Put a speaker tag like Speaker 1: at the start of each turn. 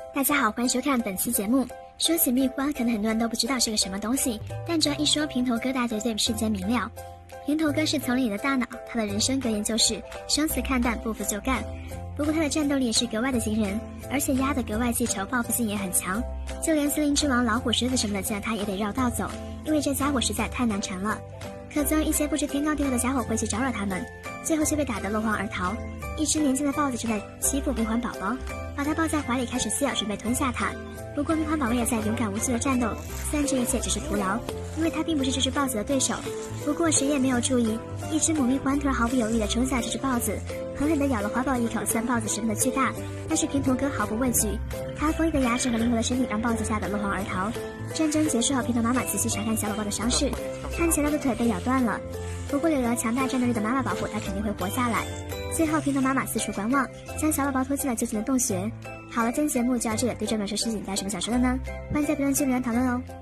Speaker 1: 大家好，欢迎收看本期节目。说起蜜獾，可能很多人都不知道是个什么东西，但只要一说平头哥，大家就对世间明了。平头哥是丛林里的大脑，他的人生格言就是生死看淡，不服就干。不过他的战斗力也是格外的惊人，而且压得格外记仇，报复性也很强。就连森林之王老虎、狮子什么的，见了他也得绕道走，因为这家伙实在太难缠了。可总有一些不知天高地厚的家伙会去招惹他们，最后却被打得落荒而逃。一只年轻的豹子正在欺负蜜獾宝宝，把它抱在怀里开始撕咬，准备吞下它。不过蜜獾宝宝也在勇敢无惧的战斗，虽然这一切只是徒劳，因为它并不是这只豹子的对手。不过谁也没有注意，一只母蜜獾突然毫不犹豫地冲向这只豹子，狠狠地咬了怀宝一口。虽然豹子十分的巨大，但是平头哥毫不畏惧，他锋利的牙齿和灵活的身体让豹子吓得落荒而逃。战争结束后，平头妈妈仔细查看小宝宝的伤势，看起来他的腿被咬断了，不过有了强大战斗力的妈妈保护，他肯定会活下来。最后平头妈妈四处观望，将小宝宝拖进了就近的洞穴。好了，今天节目就到这里，对这本书事情大家有什么想说的呢？欢迎在评论区留言讨论哦。